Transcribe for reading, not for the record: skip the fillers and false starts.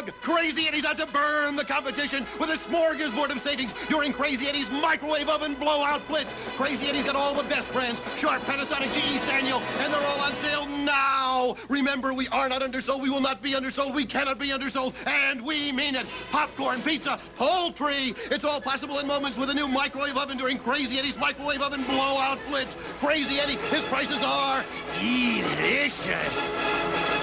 Doug, Crazy Eddie's out to burn the competition with a smorgasbord of savings during Crazy Eddie's microwave oven blowout blitz. Crazy Eddie's got all the best brands, Sharp, Panasonic, GE, Sanyo, and they're all on sale now. Remember, we are not undersold, we will not be undersold, we cannot be undersold, and we mean it. Popcorn, pizza, poultry, it's all possible in moments with a new microwave oven during Crazy Eddie's microwave oven blowout blitz. Crazy Eddie, his prices are delicious.